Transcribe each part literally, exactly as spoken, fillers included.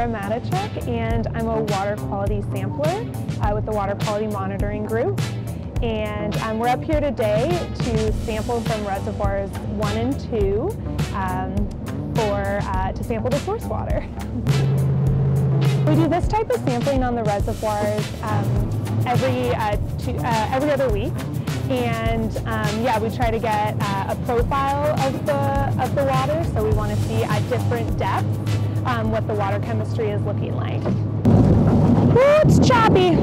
Matichuk, and I'm a water quality sampler uh, with the Water Quality Monitoring Group. And um, we're up here today to sample from reservoirs one and two um, for, uh, to sample the source water. We do this type of sampling on the reservoirs um, every, uh, two, uh, every other week. And um, yeah, we try to get uh, a profile of the, of the water, so we want to see at different depths um, what the water chemistry is looking like. Ooh, it's choppy.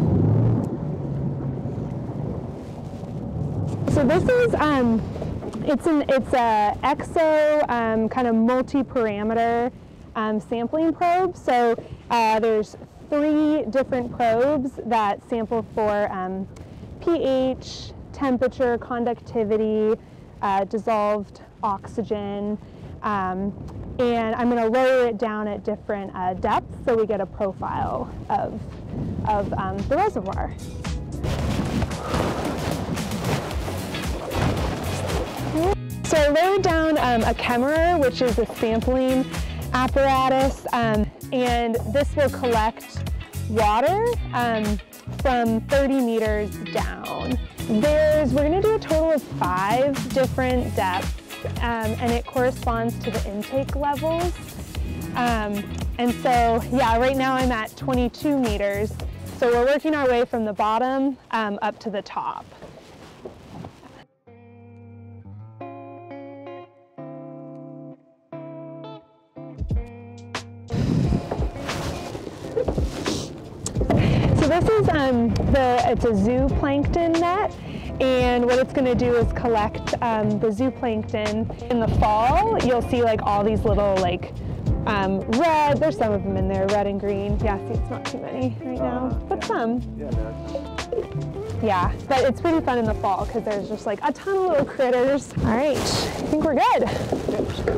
So this is, um, it's an it's a exo um, kind of multi-parameter um, sampling probe. So uh, there's three different probes that sample for um, pH, temperature, conductivity, uh, dissolved oxygen, um, and I'm going to lower it down at different uh, depths so we get a profile of, of um, the reservoir. So I lowered down um, a chemera, which is a sampling apparatus, um, and this will collect water um, from thirty meters down. There's, we're going to do a total of five different depths, um, and it corresponds to the intake levels. Um, and so, yeah, right now I'm at twenty-two meters, so we're working our way from the bottom um, up to the top. So this is um, the, it's a zooplankton net, and what it's going to do is collect um, the zooplankton. In the fall, you'll see like all these little like um, red, there's some of them in there, red and green. Yeah, see, it's not too many right now, uh, but yeah. some. Yeah, no. Yeah, but it's pretty fun in the fall because there's just like a ton of little critters. All right, I think we're good. Yep.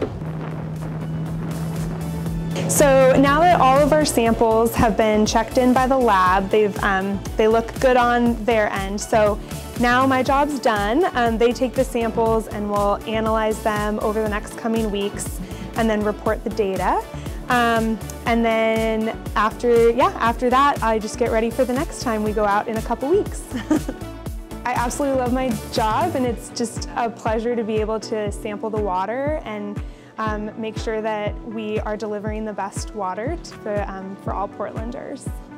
So now that all of our samples have been checked in by the lab, they've, um, they look good on their end. So now my job's done. Um, they take the samples and we'll analyze them over the next coming weeks and then report the data. Um, and then after, yeah, after that, I just get ready for the next time we go out in a couple weeks. I absolutely love my job, and it's just a pleasure to be able to sample the water and Um, make sure that we are delivering the best water to, for, um, for all Portlanders.